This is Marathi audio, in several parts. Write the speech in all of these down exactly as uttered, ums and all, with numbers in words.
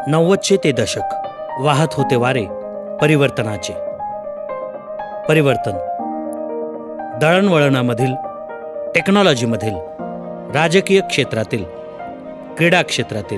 नव्वदचे ते दशक वाहत होते वारे परिवर्तनाचे. परिवर्तन दळणवळणामधील, टेक्नॉलॉजीमधील, राजकीय क्षेत्रातील, क्रीडा क्षेत्रातील,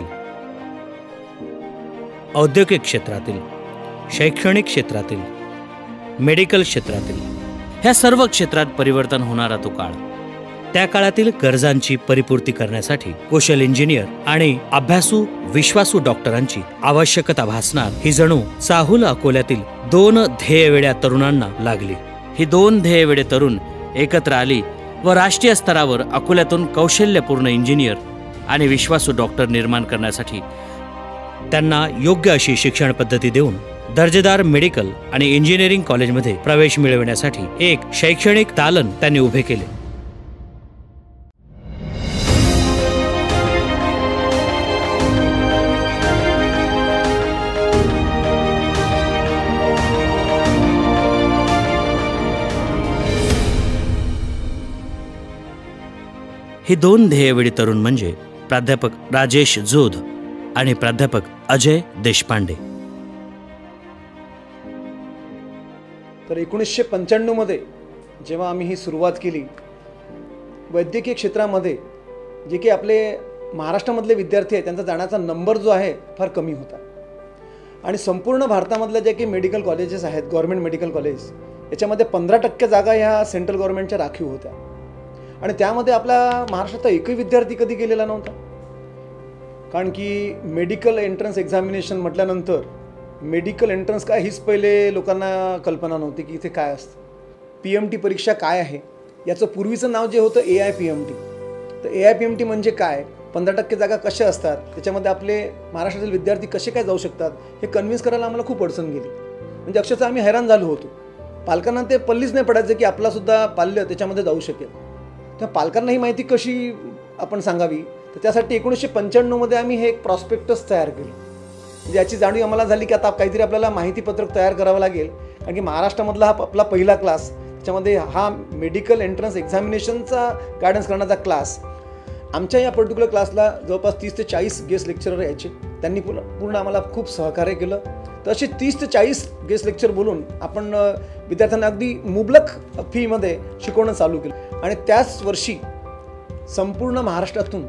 औद्योगिक क्षेत्रातील, शैक्षणिक क्षेत्रातील, मेडिकल क्षेत्रातील, ह्या सर्व क्षेत्रात परिवर्तन होणारा तो काळ. त्या काळातील गरजांची परिपूर्ती करण्यासाठी कुशल इंजिनियर आणि अभ्यासू विश्वासू डॉक्टरांची आवश्यकता भासणार ही जणू चाहुल अकोल्यातील दोन ध्येयवेड्या तरुणांना लागली. ही दोन ध्येयवेडे तरुण एकत्र आली व राष्ट्रीय स्तरावर अकोल्यातून कौशल्यपूर्ण इंजिनियर आणि विश्वासू डॉक्टर निर्माण करण्यासाठी त्यांना योग्य अशी शिक्षण पद्धती देऊन दर्जेदार मेडिकल आणि इंजिनिअरिंग कॉलेजमध्ये प्रवेश मिळविण्यासाठी एक शैक्षणिक दालन त्यांनी उभे केले. हे दोन ध्येयवेडी तरुण म्हणजे प्राध्यापक राजेश जोध आणि प्राध्यापक अजय देशपांडे. तर एकोणीसशे पंच्याण्णव मध्ये जेव्हा आम्ही ही सुरुवात केली, वैद्यकीय क्षेत्रामध्ये जे की आपले महाराष्ट्रामधले विद्यार्थी आहेत त्यांचा जाण्याचा नंबर जो आहे फार कमी होता आणि संपूर्ण भारतामधल्या जे की मेडिकल कॉलेजेस आहेत, गव्हर्नमेंट मेडिकल कॉलेज, याच्यामध्ये पंधरा टक्के जागा ह्या सेंट्रल गव्हर्नमेंटच्या राखीव होत्या आणि त्यामध्ये आपल्या महाराष्ट्राचा एकही विद्यार्थी कधी गेलेला नव्हता. कारण की मेडिकल एंट्रन्स एक्झामिनेशन म्हटल्यानंतर मेडिकल एंट्रन्स काय हीच पहिले लोकांना कल्पना नव्हती की इथे काय असतं. पी एम टी परीक्षा काय आहे याचं पूर्वीचं नाव जे होतं A I P M T. तर A I P M T म्हणजे काय, पंधरा टक्के जागा कशा असतात, त्याच्यामध्ये आपले महाराष्ट्रातील विद्यार्थी कसे काय जाऊ शकतात हे कन्व्हिन्स करायला आम्हाला खूप अडचण गेली. म्हणजे अक्षरशः आम्ही हैराण झालो होतो. पालकांना ते पल्लीच नाही पडायचं की आपलासुद्धा पाल्य त्याच्यामध्ये जाऊ शकेल. त्या पालकांना ही माहिती कशी आपण सांगावी, तर त्यासाठी एकोणीसशे पंच्याण्णवमध्ये आम्ही हे एक प्रॉस्पेक्टस तयार केलं. म्हणजे याची जाणीव आम्हाला झाली की आता काहीतरी आपल्याला माहितीपत्रक तयार करावं लागेल. कारण की महाराष्ट्रामधला हा आपला पहिला क्लास, त्याच्यामध्ये हा मेडिकल एंट्रन्स एक्झामिनेशनचा गायडन्स करण्याचा क्लास. आमच्या या पर्टिक्युलर क्लासला जवळपास तीस ते चाळीस गेस्ट लेक्चरर यायचे. त्यांनी पूर्ण पूर्ण आम्हाला खूप सहकार्य केलं. तर असे तीस ते चाळीस गेस्ट लेक्चर बोलून आपण विद्यार्थ्यांना अगदी मुबलक फीमध्ये शिकवणं चालू केलं. आणि त्याच वर्षी संपूर्ण महाराष्ट्रातून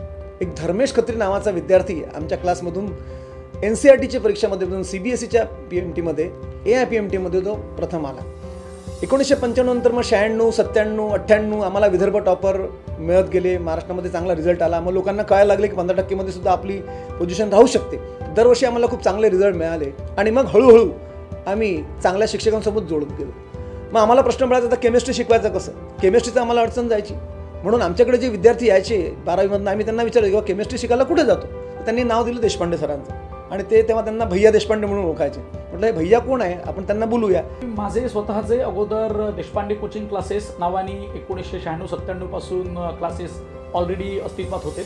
एक धर्मेश खत्री नावाचा विद्यार्थी आमच्या क्लासमधून एन सी आर टीच्या परीक्षामध्ये सी बी एस सीच्या पी एम टीमध्ये ए आय पी एम टीमध्ये तो प्रथम आला. एकोणीसशे पंच्याण्णव नंतर मग शहाण्णव सत्त्याण्णव अठ्ठ्याण्णव आम्हाला विदर्भ टॉपर मिळत गेले. महाराष्ट्रामध्ये चांगला रिझल्ट आला. मग लोकांना कळायला लागले की पंधरा टक्केमध्ये सुद्धा आपली पोझिशन राहू शकते. दरवर्षी आम्हाला खूप चांगले रिझल्ट मिळाले आणि मग हळूहळू आम्ही चांगल्या शिक्षकांसोबत जोडत गेलो. मग आम्हाला प्रश्न पडायचा आता केमिस्ट्री शिकवायचं कसं. केमिस्ट्रीचं आम्हाला अडचण जायची. म्हणून आमच्याकडे जे विद्यार्थी यायचे बारावीमधून आम्ही त्यांना विचारलं किंवा केमिस्ट्री शिकायला कुठे जातो. त्यांनी नाव दिलं देशपांडे सरांचं आणि ते तेव्हा त्यांना भैया देशपांडे म्हणून ओळखायचे. म्हटलं हे भैया कोण आहे, आपण त्यांना बोलूया. माझे स्वतःचे अगोदर देशपांडे कोचिंग क्लासेस नावाने एकोणीसशे शहाण्णव सत्त्याण्णव पासून क्लासेस ऑलरेडी अस्तित्वात होते.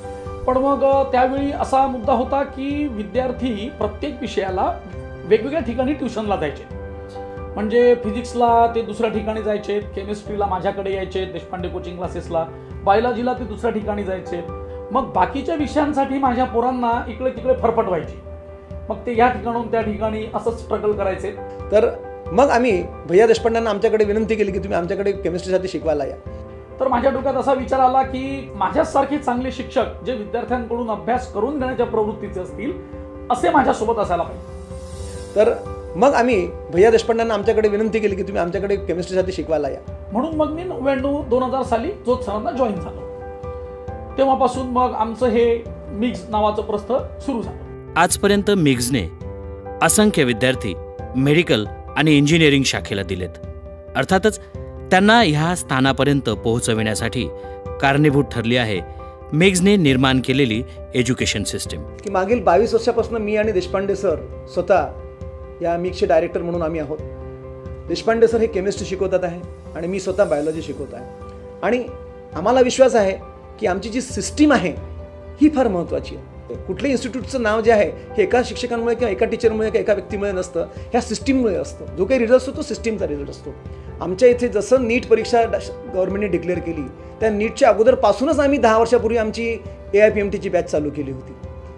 पण मग त्यावेळी असा मुद्दा होता की विद्यार्थी प्रत्येक विषयाला वेगवेगळ्या ठिकाणी ट्युशनला जायचे. म्हणजे फिजिक्सला ते दुसऱ्या ठिकाणी जायचे, केमिस्ट्रीला माझ्याकडे यायचे देशपांडे कोचिंग क्लासेसला, बायोलॉजीला ते दुसऱ्या ठिकाणी जायचे. मग बाकीच्या विषयांसाठी माझ्या पोरांना इकडे तिकडे फरफट व्हायची. मग ते या ठिकाणून त्या ठिकाणी असंच स्ट्रगल करायचे. तर मग आम्ही भैया देशपांड्यांना आमच्याकडे विनंती केली की तुम्ही आमच्याकडे केमिस्ट्रीसाठी शिकवायला या. तर माझ्या डोक्यात असा विचार आला की माझ्यासारखे चांगले शिक्षक जे विद्यार्थ्यांकडून अभ्यास करून घेण्याच्या प्रवृत्तीचे असतील असे माझ्यासोबत असायला पाहिजे. तर मग आम्ही भैया देशपांड्यांना आमच्याकडे विनंती केली की तुम्ही आमच्याकडे केमिस्ट्रीसाठी शिकवायला या. म्हणून मग मी नव्याण्णव दोन हजार साली जोध सरांना जॉईन झालो. तेव्हापासून मग आमचं हे मिग्ज नावाचं प्रस्थ सुरू झालं. आजपर्यंत मिग्जने असंख्य विद्यार्थी मेडिकल आणि इंजिनिअरिंग शाखेला दिलेत. अर्थातच त्यांना ह्या स्थानापर्यंत पोहोचविण्यासाठी कारणीभूत ठरली आहे मिग्जने निर्माण केलेली एज्युकेशन सिस्टीम. की मागील बावीस वर्षापासून मी आणि देशपांडे सर स्वतः या मिग्जचे डायरेक्टर म्हणून आम्ही आहोत. देशपांडे सर हे केमिस्ट्री शिकवतात आहे आणि मी स्वतः बायोलॉजी शिकवत आहे. आणि आम्हाला विश्वास आहे की आमची जी सिस्टीम आहे ही फार महत्त्वाची आहे. कुठल्याही इन्स्टिट्यूटचं नाव जे आहे हे एका शिक्षकांमुळे किंवा एका टीचरमुळे किंवा एका व्यक्तीमुळे नसतं, ह्या सिस्टीममुळे असतं. जो काही रिझल्ट असतो तो सिस्टीमचा रिझल्ट असतो. आमच्या इथे जसं नीट परीक्षा गव्हर्नमेंटने डिक्लेअर केली त्या नीटच्या अगोदरपासूनच आम्ही दहा वर्षापूर्वी आमची ए आय पी एम टीची बॅच चालू केली होती.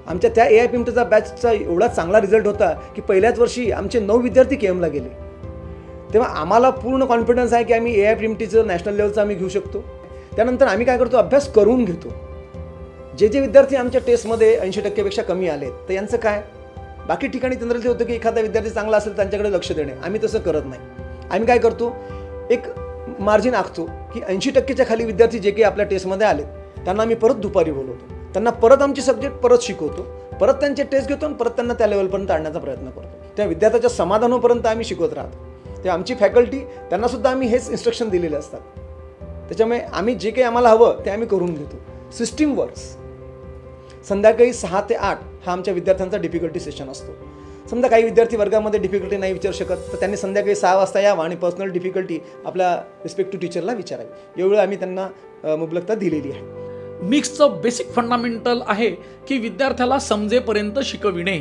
आमच्या त्या ए आय पिमटेचा बॅचचा एवढा चांगला रिझल्ट होता की पहिल्याच वर्षी आमचे नऊ विद्यार्थी के एमला गेले. तेव्हा आम्हाला पूर्ण कॉन्फिडन्स आहे की आम्ही ए आय पिमटीचं नॅशनल लेवलचं आम्ही घेऊ शकतो. त्यानंतर आम्ही काय करतो, अभ्यास करून घेतो. जे जे विद्यार्थी आमच्या टेस्टमध्ये ऐंशी टक्केपेक्षा कमी आले तर यांचं काय, बाकी ठिकाणी तंत्र होतं की एखादा विद्यार्थी चांगला असेल त्यांच्याकडे लक्ष देणे. आम्ही तसं करत नाही. आम्ही काय करतो, एक मार्जिन आखतो की ऐंशी टक्केच्या खाली विद्यार्थी जे काही आपल्या टेस्टमध्ये आले त्यांना आम्ही परत दुपारी बोलवतो, त्यांना परत आमचे सब्जेक्ट परत शिकवतो, परत त्यांचे टेस्ट घेतो आणि परत त्यांना त्या लेवलपर्यंत आणण्याचा प्रयत्न करतो. त्या विद्यार्थ्याच्या समाधानापर्यंत आम्ही शिकवत राहतो. ते आमची फॅकल्टी त्यांनासुद्धा आम्ही हेच इन्स्ट्रक्शन दिलेले असतात. त्याच्यामुळे आम्ही जे काही आम्हाला हवं ते आम्ही करून घेतो. System works. संध्याकाळी सहा ते आठ हा आमच्या विद्यार्थ्यांचा डिफिकल्टी सेशन असतो. समजा काही विद्यार्थी वर्गामध्ये डिफिकल्टी नाही विचारू शकत तर त्यांनी संध्याकाळी सहा वाजता यावं आणि पर्सनल डिफिकल्टी आपल्या रिस्पेक्टिव्ह टीचरला विचारावी. एवढं आम्ही त्यांना मुबलकता दिलेली आहे. मिक्सचं बेसिक फंडामेंटल आहे की विद्यार्थ्याला समजेपर्यंत शिकविणे.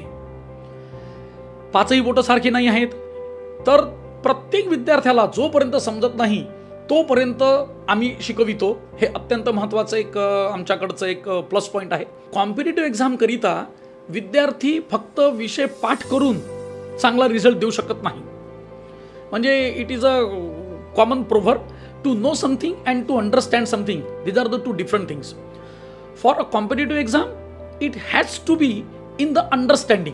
पाचही बोटं सारखी नाही आहेत तर प्रत्येक विद्यार्थ्याला जोपर्यंत समजत नाही तोपर्यंत आम्ही शिकवितो. हे अत्यंत महत्त्वाचं एक आमच्याकडचं एक प्लस पॉईंट आहे. कॉम्पिटिटिव्ह एक्झामकरिता विद्यार्थी फक्त विषय पाठ करून चांगला रिझल्ट देऊ शकत नाही. म्हणजे it is a common proverb, to know something and to understand something, these are the two different things. For a competitive exam it has to be in the understanding.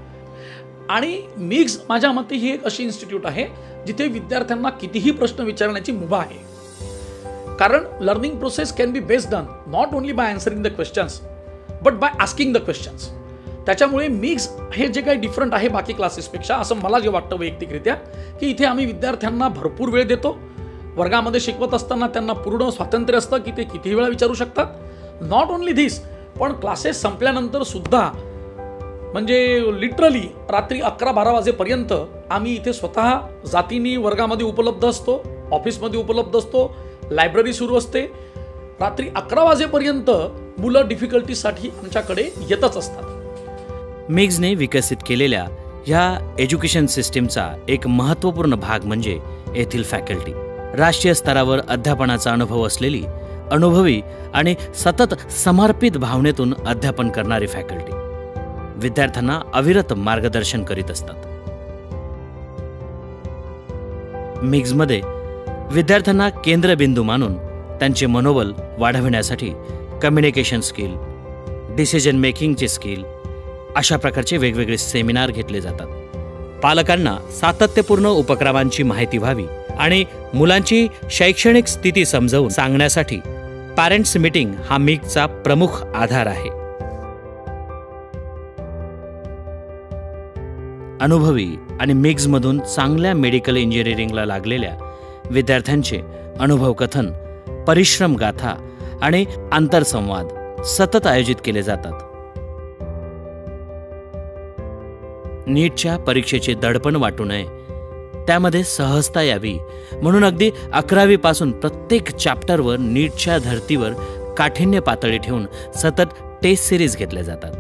आणि मिक्स माझ्या मते ही एक अशी इन्स्टिट्यूट आहे जिथे विद्यार्थ्यांना कितीही प्रश्न विचारण्याची मुभा आहे. कारण learning process can be best done not only by answering the questions but by asking the questions. त्याच्यामुळे मिक्स हे जे काही डिफरंट आहे बाकी क्लासेसपेक्षा असं मला जे वाटतं वैयक्तिकरित्या की इथे आम्ही विद्यार्थ्यांना भरपूर वेळ देतो. वर्गामध्ये शिकवत असताना त्यांना पूर्ण स्वातंत्र्य असतं की ते कितीही वेळा विचारू शकतात. नॉट ओनली धिस, पण क्लासेस संपल्यानंतर सुद्धा म्हणजे लिटरली रात्री अकरा बारा वाजेपर्यंत आम्ही इथे स्वतः जातीने वर्गामध्ये उपलब्ध असतो, ऑफिसमध्ये उपलब्ध असतो, लायब्ररी सुरू असते. रात्री अकरा वाजेपर्यंत मुलं डिफिकल्टीसाठी आमच्याकडे येतच असतात. मिक्सने विकसित केलेल्या ह्या एज्युकेशन सिस्टीमचा एक महत्त्वपूर्ण भाग म्हणजे येथील फॅकल्टी. राष्ट्रीय स्तरावर अध्यापनाचा अनुभव असलेली, अनुभवी आणि सतत समर्पित भावनेतून अध्यापन करणारी फॅकल्टी विद्यार्थ्यांना अविरत मार्गदर्शन करीत असतात. मिक्समध्ये विद्यार्थ्यांना केंद्रबिंदू मानून त्यांचे मनोबल वाढविण्यासाठी कम्युनिकेशन स्किल, डिसिजन मेकिंगचे स्किल अशा प्रकारचे वेगवेगळे सेमिनार घेतले जातात. पालकांना सातत्यपूर्ण उपक्रमांची माहिती व्हावी आणि मुलांची शैक्षणिक स्थिती समजावून सांगण्यासाठी पॅरेंट्स मीटिंग हा मिक्सचा प्रमुख आधार आहे. अनुभवी आणि मिक्समधून चांगल्या मेडिकल इंजिनिअरिंगला लागलेल्या विद्यार्थ्यांचे अनुभव कथन, परिश्रम गाथा आणि आंतरसंवाद सतत आयोजित केले जातात. नीटच्या परीक्षेचे दडपण वाटू नये, त्यामध्ये सहजता यावी म्हणून अगदी अकरावी पासून प्रत्येक चॅप्टरवर नीटच्या धर्तीवर काठिण्य पातळी ठेवून सतत टेस्ट सिरीज घेतल्या जातात.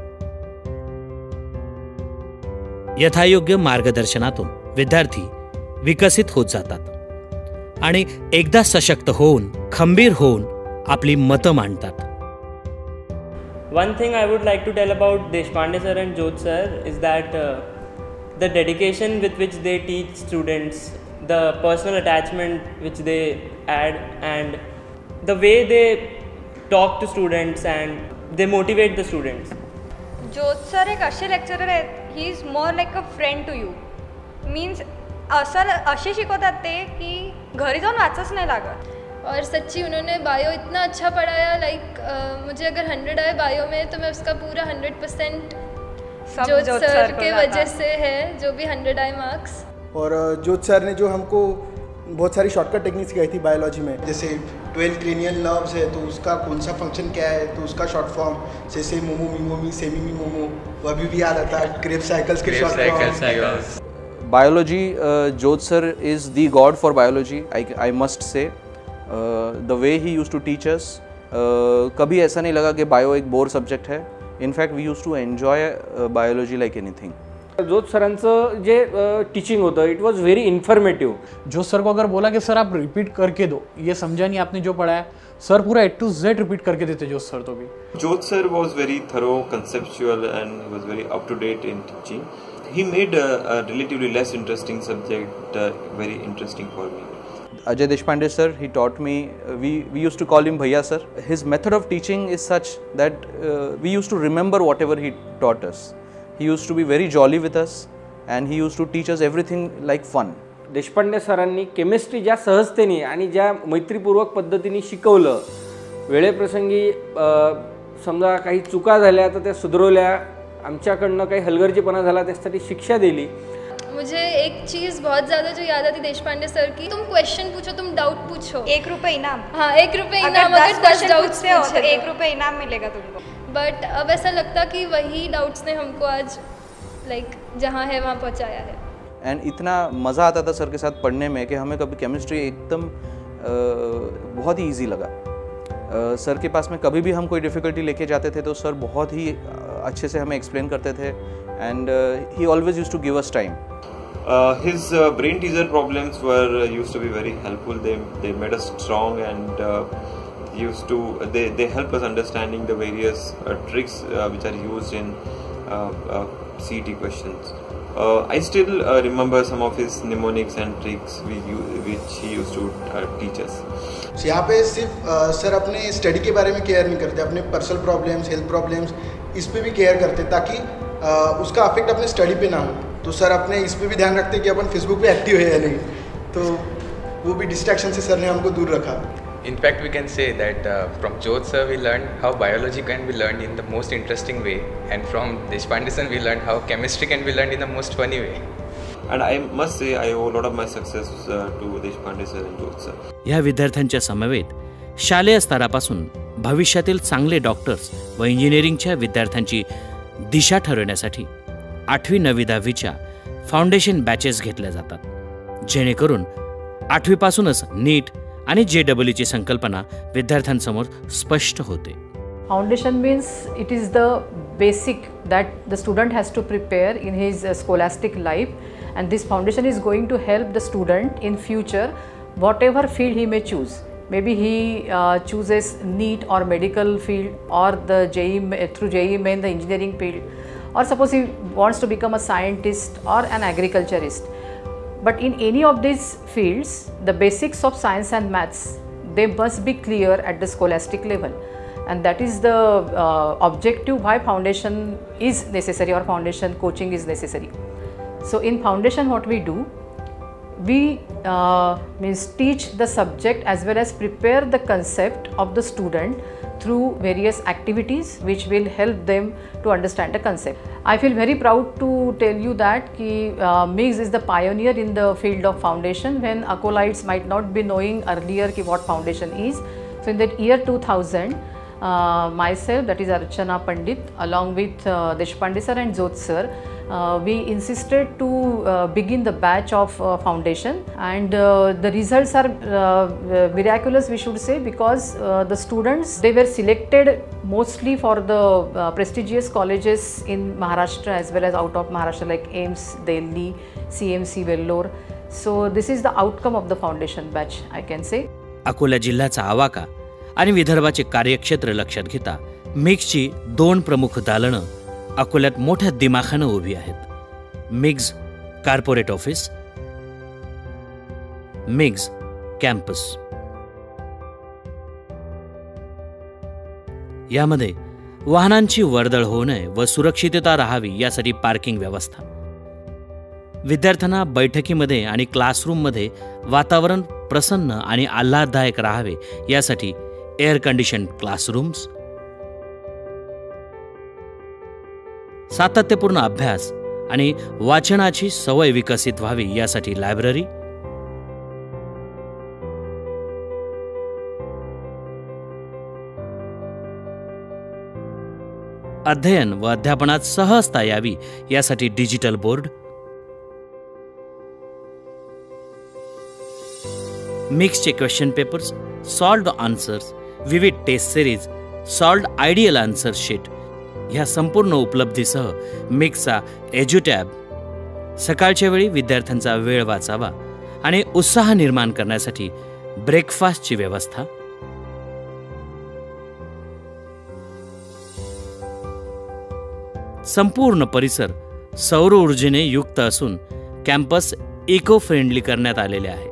यथायोग्य मार्गदर्शनातून विद्यार्थी विकसित होत जातात आणि एकदा सशक्त होऊन खंबीर होऊन आपली मतं मांडतात. One thing I would like to tell about Deshpande sir and Jodh sir is that uh, the dedication with which they teach students, the personal attachment which they add, and the way they talk to students and they motivate the students. Jodh sir एक असे लेक्चरर आहेत, he is more like a friend to you. Means असं असे शिकवतात ते की घरी जाऊन वाचच नाही लागत. और सच्ची उन्होंने बायो इतना अच्छा पढ़ाया. लाइक uh, मुझे अगर हंड्रेड आए बायो में तो मैं उसका पूरा हंड्रेड परसेंट जोध सर के वजह से है, जो भी हंड्रेड आए मार्क्स. और जोध सर ने जो हमको बहुत सारी शॉर्टकट टेक्निक्स सिखाई थी बायोलॉजी में, जैसे ट्वेल्व क्रेनियल नर्व्स है तो उसका कौन सा फंक्शन क्या है, तो उसका शॉर्ट फॉर्म जैसे मोमो मीमोमी सेमी मीमोमो, वो अभी भी याद आता है. क्रेब साइकिल्स के short form. Biology, Jodh sir is the god for biology, I I must say. The way he use to teach us, कभी ऐसा नहीं लगा कि बायो एक बोर सब्जेक्ट है. In fact we use to enjoy biology like anything. Jot सरांचं जे टीचिंग होतं इट वाज वेरी इन्फॉर्मेटिव। जोत सर को अगर बोला कि सर आप रिपीट करके दो, ये समझा नहीं आपने जो पढ़ाया, सर पूरा ए टू जेड रिपीट करके देते जोत सर। तो भी Jot sir was very thorough, conceptual and he was very up to date in teaching. He made a, a relatively less interesting subject uh, very interesting for me. Ajay Deshpande sir, he taught me, uh, we, we used to call him Bhaiya sir. His method of teaching is such that uh, we used to remember whatever he taught us. He used to be very jolly with us and he used to teach us everything like fun. Deshpande सरांनी केमिस्ट्री ज्या सहजतेने आणि ज्या मैत्रीपूर्वक पद्धतीने शिकवलं, वेळेप्रसंगी समजा काही चुका झाल्या तर त्या सुधारवल्या, आमच्याकडनं काही हलगर्जीपणा झाला त्यासाठी शिक्षा दिली। मुझे एक चीज़ बहुत ज़्यादा जो याद आती देशपांडे सर की, तुम क्वेश्चन पूछो, तुम डाउट पूछो, एक रुपए इनाम। हाँ, एक रुपए इनाम, अगर दस डाउट्स पूछते हो तो एक रुपए इनाम मिलेगा तुमको। बट अब ऐसा लगता कि वही डाउट्स ने हमको आज लाइक जहाँ है वहाँ पहुँचाया है। एंड इतना मज़ा आता था सर के साथ पढ़ने में कि हमें कभी केमिस्ट्री एकदम बहुत ही ईजी लगा। सर के पास में कभी भी हम कोई डिफ़िकल्टी लेके जाते थे तो सर बहुत ही अच्छे से हमें एक्सप्लेन करते थे and he always used to give us time. His uh, brain teaser problems were uh, used to be very helpful. They they made us strong and uh, used to they they help us understanding the various uh, tricks uh, which are used in uh, uh, C E T questions. Uh, I still uh, remember some of his mnemonics and tricks we which he used to uh, teach us. So, यहाँ पे सिर्फ सर uh, अपने स्टडी के बारे में केयर नहीं करते, अपने पर्सनल प्रॉब्लम्स, हेल्थ प्रॉब्लम्स इस पे भी केयर करते ताकि uh, उसका अफेक्ट अपने स्टडी पे ना हो। तो सर अपने इस पे भी ध्यान रखते कि अपन फेसबुक पे एक्टिव है या नहीं, तो वो भी डिस्ट्रैक्शन से सर ने हमको दूर रखा। In fact, we can say that uh, from Jyot sir we learned how biology can be learned in the most interesting way, and from Deshpande sir we learned how chemistry can be learned in the most funny way. And I must say I owe a lot of my success uh, to Deshpande sir and Jyot sir. या विद्यार्थ्यांच्या समवेत शालेय स्तरापासून भविष्यातील चांगले डॉक्टर्स व इंजिनिअरिंगच्या विद्यार्थ्यांची दिशा ठरवण्यासाठी आठवी नववी दहावीच्या फाउंडेशन बॅचेस घेतल्या जातात, जेणेकरून आठवीपासूनच नीट आणि जे डबल ईची संकल्पना विद्यार्थ्यांसमोर स्पष्ट होते। Foundation means it is the basic that the student has to prepare in his uh, scholastic life, and this foundation is going to help the student in future whatever field he may choose. Maybe he uh, chooses NEET or medical field, or the J E E through J E E main the engineering field, or suppose he wants to become a scientist or an agriculturist. But in any of these fields, the basics of science and maths, they must be clear at the scholastic level, and that is the uh, objective why foundation is necessary or foundation coaching is necessary. So in foundation what we do, we uh, means teach the subject as well as prepare the concept of the student through various activities which will help them to understand the concept. I feel very proud to tell you that ki, uh, M I G S is the pioneer in the field of foundation, when acolytes might not be knowing earlier ki what foundation is. So in that year two thousand, uh, myself, that is Archana Pandit, along with uh, Deshpande sir and Jyot sir, uh, we insisted to uh, begin the batch of uh, foundation, and uh, the results are uh, miraculous, we should say, because uh, the students, they were selected mostly for the uh, prestigious colleges in Maharashtra as well as out of Maharashtra, like A I M S, Delhi, C M C, Vellore. So this is the outcome of the foundation batch, I can say. Akola जिल्ह्याचा आवाका आणि विदर्भाचे कार्यक्षेत्र लक्षात घेता मिग्सची दोन प्रमुख दालनं अकोल्यात मोठ्या दिमाखानं उभी आहेत। मिग्स कॉर्पोरेट ऑफिस, मिग्स कॅम्पस। यामध्ये वाहनांची वर्दळ होऊ नये व सुरक्षितता राहावी यासाठी पार्किंग व्यवस्था, विद्यार्थ्यांना बैठकीमध्ये आणि क्लासरूममध्ये वातावरण प्रसन्न आणि आल्हाददायक राहावे यासाठी एअर कंडिशन क्लासरूम्स, सातत्यपूर्ण अभ्यास आणि वाचनाची सवय विकसित व्हावी यासाठी लायब्ररी, अध्ययन व अध्यापनात सहजता यावी यासाठी डिजिटल बोर्ड, मिक्सचे क्वेश्चन पेपर्स, सॉल्व्ड आन्सर्स, विविध test series, solved ideal answer sheet ह्या संपूर्ण उपलब्धीसह मिक्सचा एज्युटॅब सकाळच्या वेळी विद्यार्थ्यांचा वेळ वाचावा आणि उत्साह निर्माण करण्यासाठी ब्रेकफास्टची व्यवस्था, संपूर्ण परिसर सौर ऊर्जेने युक्त असून कॅम्पस इको फ्रेंडली करण्यात आलेले आहे.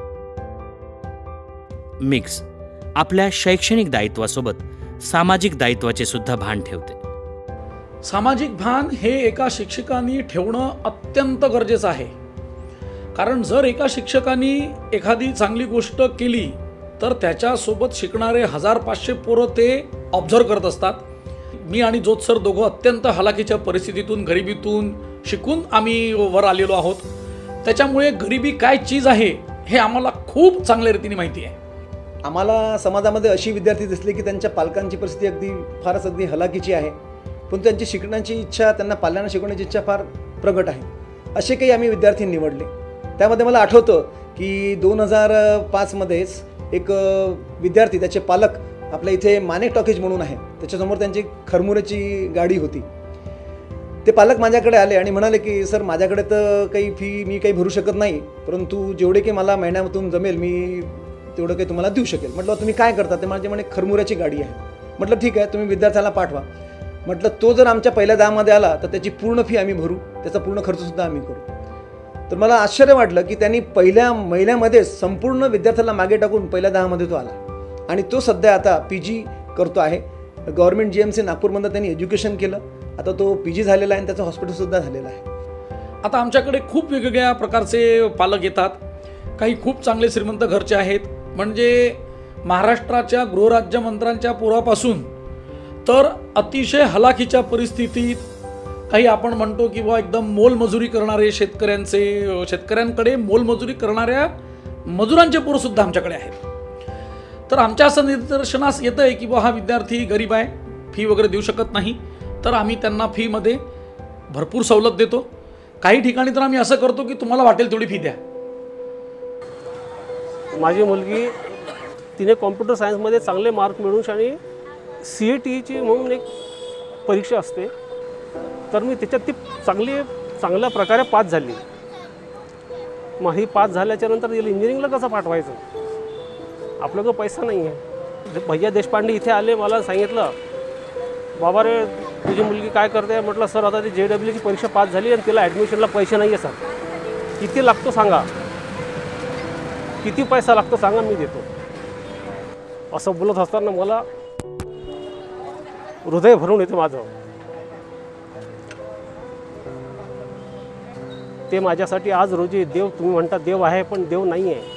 मिक्स आपल्या शैक्षणिक दायित्वासोबत सामाजिक दायित्वाचे सुद्धा भान ठेवते. सामाजिक भान हे एका शिक्षकांनी ठेवणं अत्यंत गरजेचं आहे. कारण जर एका शिक्षकांनी एखादी चांगली गोष्ट केली तर त्याच्यासोबत शिकणारे हजार पाचशे पोरं ते ऑब्झर्व करत असतात. मी आणि जोत सर दोघं अत्यंत हलाखीच्या परिस्थितीतून, गरिबीतून शिकून आम्ही वर आलेलो आहोत. त्याच्यामुळे गरिबी काय चीज आहे हे आम्हाला खूप चांगल्या रीतीने माहिती आहे. आम्हाला समाजामध्ये अशी विद्यार्थी दिसले की त्यांच्या पालकांची परिस्थिती अगदी फारच अगदी हलाखीची आहे, पण त्यांची शिकण्याची इच्छा, त्यांना पाल्यांना शिकवण्याची इच्छा फार प्रगट आहे. असे काही आम्ही विद्यार्थी निवडले. त्यामध्ये मला आठवतं की दोन हजार पाचमध्येच एक विद्यार्थी, त्याचे पालक आपल्या इथे मानेक टॉकीज म्हणून आहे, त्याच्यासमोर त्यांची खरमुऱ्याची गाडी होती. ते पालक माझ्याकडे आले आणि म्हणाले की सर, माझ्याकडे तर काही फी मी काही भरू शकत नाही, परंतु जेवढे काही मला महिन्यातून जमेल मी तेवढं काही तुम्हाला देऊ शकेल. म्हटलं तुम्ही काय करता? ते माझे म्हणे खरमुऱ्याची गाडी आहे. म्हटलं ठीक आहे, तुम्ही विद्यार्थ्याला पाठवा. म्हटलं तो जर आमच्या पहिल्या दहामध्ये आला तर त्याची पूर्ण फी आम्ही भरू, त्याचा पूर्ण खर्चसुद्धा आम्ही करू. तर मला आश्चर्य वाटलं की त्यांनी पहिल्या महिन्यामध्येच संपूर्ण विद्यार्थ्याला मागे टाकून पहिल्या दहामध्ये तो आला आणि तो सध्या आता पी जी करतो आहे. गव्हर्नमेंट जी एम सी नागपूरमधून त्यांनी एज्युकेशन केलं. आता तो पी जी झालेला आहे आणि त्याचं हॉस्पिटलसुद्धा झालेलं आहे. आता आमच्याकडे खूप वेगवेगळ्या प्रकारचे पालक येतात. काही खूप चांगले श्रीमंत घरचे आहेत, म्हणजे महाराष्ट्राच्या गृहराज्यमंत्र्यांच्या पोरापासून तर अतिशय हलाखीच्या परिस्थितीत, काही आपण म्हणतो की बा एकदम मोलमजुरी करणारे शेतकऱ्यांचे शेतकऱ्यांकडे मोलमजुरी करणाऱ्या मजुरांचे पोरंसुद्धा आमच्याकडे आहेत. तर आमच्या असं निदर्शनास येतं आहे की बा हा विद्यार्थी गरीब आहे, फी वगैरे देऊ शकत नाही, तर आम्ही त्यांना फीमध्ये भरपूर सवलत देतो. काही ठिकाणी तर आम्ही असं करतो की तुम्हाला वाटेल तेवढी फी द्या. माझी मुलगी तिने कॉम्प्युटर सायन्समध्ये चांगले मार्क मिळवून आणि सी ए टीची म्हणून एक परीक्षा असते, तर मी त्याच्यात ती चांगली चांगल्या प्रकारे पास झाली. मग ही पास झाल्याच्या नंतर तिला इंजिनिअरिंगला कसं पाठवायचं? आपल्याकडं पैसा नाही आहे. भैया देशपांडे इथे आले, मला सांगितलं बाबा रे तुझी मुलगी काय करते? म्हटलं सर आता ती जे डब्ल्यूची परीक्षा पास झाली आणि तिला ॲडमिशनला पैसे नाही आहे सर. किती लागतो सांगा, किती पैसा लागतो सांगा, मी देतो. असं बोलत असताना मला हृदय भरून येते माझं. ते माझ्यासाठी आज रोजी देव, तुम्ही म्हणता देव आहे पण देव नाही आहे.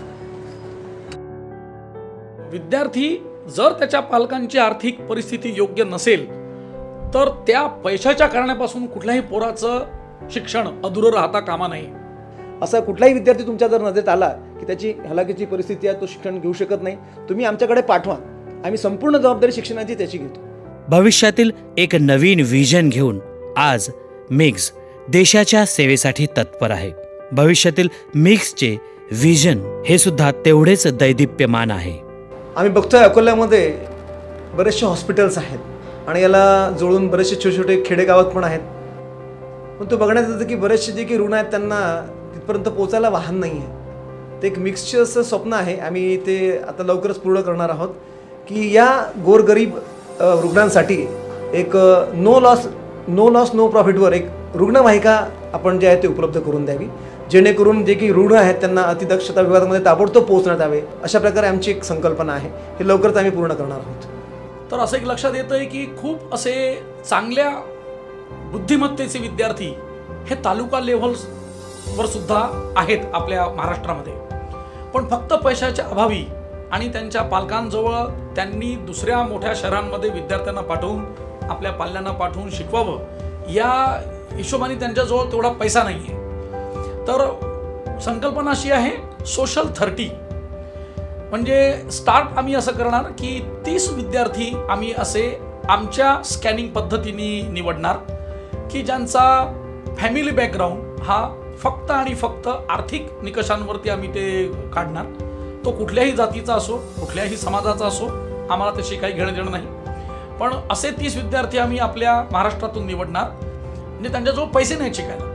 विद्यार्थी जर त्याच्या पालकांची आर्थिक परिस्थिती योग्य नसेल तर त्या पैशाच्या कारणापासून कुठल्याही पोराचं शिक्षण अधुरं राहता कामा नये. असा कुठलाही विद्यार्थी तुमच्या जर नजरेत आला की त्याची हलाखीची परिस्थिती आहे, तो शिक्षण घेऊ शकत नाही, तुम्ही आमच्याकडे पाठवा. आम्ही संपूर्ण जबाबदारी शिक्षणाची त्याची घेतो. भविष्यातील एक नवीन विजन घेऊन आज मिक्स देशाच्या सेवेसाठी तत्पर आहे. भविष्यातील मिक्सचे विजन हे सुद्धा तेवढेच दैदिप्यमान आहे. आम्ही बघतोय अकोल्यामध्ये बरेचसे हॉस्पिटल्स आहेत आणि याला जोडून बरेचसे छोटे छोटे खेडेगावात पण आहेत. पण तो बघण्यात येतं की बरेचसे जे की रुग्ण आहेत त्यांना तिथपर्यंत पोचायला वाहन नाही आहे. ते एक मिक्सचं असं स्वप्न आहे, आम्ही ते आता लवकरच पूर्ण करणार आहोत की या गोरगरीब रुग्णांसाठी एक no loss no loss no प्रॉफिटवर एक रुग्णवाहिका आपण जे आहे ते उपलब्ध करून द्यावी, जेणेकरून जे की रुग्ण आहेत त्यांना अतिदक्षता विभागामध्ये ताबडतोब पोहोचण्यात यावे. अशा प्रकारे आमची एक संकल्पना आहे, हे लवकरच आम्ही पूर्ण करणार आहोत. तर असं एक लक्षात येतंय की खूप असे चांगल्या बुद्धिमत्तेचे विद्यार्थी हे तालुका लेव्हलवर सुद्धा आहेत आपल्या महाराष्ट्रामध्ये. पण फक्त पैशाच्या अभावी आणि त्यांच्या पालकांजवळ त्यांनी दुसऱ्या मोठ्या शहरांमध्ये विद्यार्थ्यांना पाठवून, आपल्या पाल्यांना पाठवून शिकवावं या हिशोबाने त्यांच्याजवळ तेवढा पैसा नाही आहे. तर संकल्पना अशी आहे सोशल थर्टी, म्हणजे स्टार्ट आम्ही असं करणार की तीस विद्यार्थी आम्ही असे आमच्या स्कॅनिंग पद्धतीने निवडणार की ज्यांचा फॅमिली बॅकग्राऊंड हा फक्त आणि फक्त आर्थिक निकषांवरती आम्ही ते काढणार. तो कुठल्याही जातीचा असो, कुठल्याही समाजाचा असो, आम्हाला त्याशी काही घेणं देणं नाही. पण असे तीस विद्यार्थी आम्ही आपल्या महाराष्ट्रातून निवडणार, म्हणजे त्यांच्याजवळ पैसे नाही शिकायला,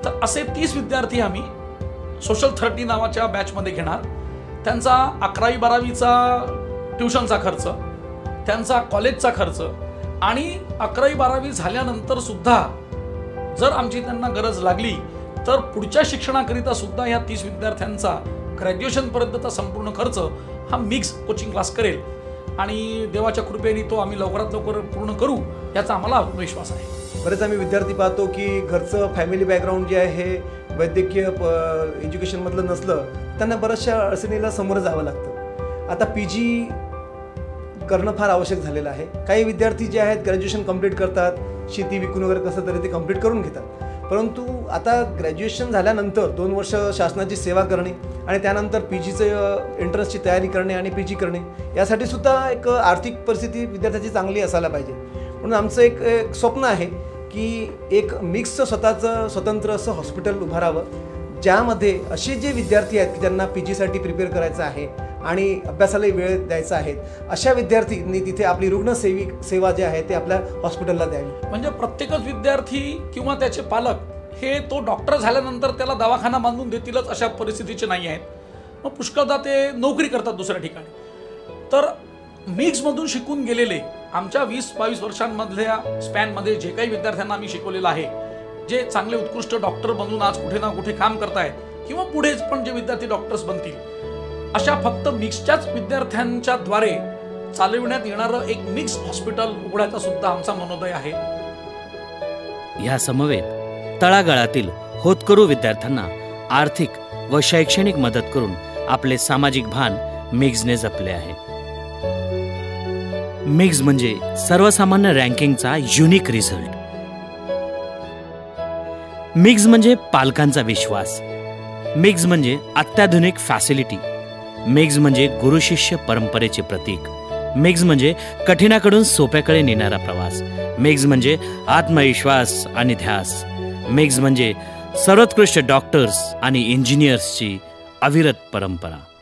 तर असे तीस विद्यार्थी आम्ही सोशल थर्टी नावाच्या बॅचमध्ये घेणार. त्यांचा अकरावी बारावीचा ट्युशनचा खर्च, त्यांचा कॉलेजचा खर्च आणि अकरावी बारावी झाल्यानंतर सुद्धा जर आमची त्यांना गरज लागली तर पुढच्या शिक्षणाकरिता सुद्धा या तीस विद्यार्थ्यांचा ग्रॅज्युएशनपर्यंतचा संपूर्ण खर्च हा मिक्स कोचिंग क्लास करेल आणि देवाच्या कृपेने तो आम्ही लवकरात लवकर पूर्ण करू याचा आम्हाला विश्वास आहे. बरेच आम्ही विद्यार्थी पाहतो की घरचं फॅमिली बॅकग्राऊंड जे आहे हे वैद्यकीय एज्युकेशनमधलं नसलं, त्यांना बऱ्याचशा अडचणीला सामोरं जावं लागतं. आता पी जी करणं फार आवश्यक झालेलं आहे. काही विद्यार्थी जे आहेत ग्रॅज्युएशन कंप्लीट करतात, शेती विकून वगैरे कसं तरी ते कंप्लीट करून घेतात. परंतु आता ग्रॅज्युएशन झाल्यानंतर दोन वर्ष शासनाची सेवा करणे आणि त्यानंतर पी जीचं एंट्रन्सची तयारी करणे आणि पी जी करणे यासाठी सुद्धा एक आर्थिक परिस्थिती विद्यार्थ्याची चांगली असायला पाहिजे. म्हणून आमचं एक एक स्वप्न आहे की एक मिक्सचं स्वतःचं स्वतंत्र असं हॉस्पिटल उभारावं, ज्यामध्ये असे जे विद्यार्थी आहेत की ज्यांना पी जीसाठी प्रिपेअर करायचं आहे आणि अभ्यासालाही वेळ द्यायचा आहे, अशा विद्यार्थ्यांनी तिथे आपली रुग्णसेवी सेवा जी आहे ते आपल्या हॉस्पिटलला द्यावी. म्हणजे प्रत्येकच विद्यार्थी किंवा त्याचे पालक हे तो डॉक्टर झाल्यानंतर त्याला दवाखाना बांधून देतीलच अशा परिस्थितीचे नाही आहेत. मग पुष्कळदा ते नोकरी करतात दुसऱ्या ठिकाणी. तर मिक्समधून शिकून गेलेले आमच्या वीस बावीस वर्षांमधल्या स्पॅनमध्ये जे काही विद्यार्थ्यांना आम्ही शिकवलेलं आहे, जे चांगले उत्कृष्ट डॉक्टर बनून आज कुठे ना कुठे काम करतायत किंवा पुढेच पण जे विद्यार्थी डॉक्टर्स बनतील, अशा फक्त मिक्सच्याच विद्यार्थ्यांच्या द्वारे चालविण्यात येणारं एक मिक्स हॉस्पिटल उघडायचा सुद्धा आमचा मनोदय आहे. या समवेत तळागाळातील होतकरू विद्यार्थ्यांना आर्थिक व शैक्षणिक मदत करून आपले सामाजिक भान मिक्सने जपले आहे. मिक्स म्हणजे सर्वसामान्य रँकिंगचा युनिक रिझल्ट. मिक्स म्हणजे पालकांचा विश्वास. मिक्स म्हणजे अत्याधुनिक फॅसिलिटी. मिक्स म्हणजे गुरुशिष्य परंपरेचे प्रतीक. मिक्स म्हणजे कठीणाकडून सोप्याकडे नेणारा प्रवास. मिक्स म्हणजे आत्मविश्वास आणि ध्यास. मिक्स म्हणजे सर्वोत्कृष्ट डॉक्टर्स आणि इंजिनियर्सची अविरत परंपरा.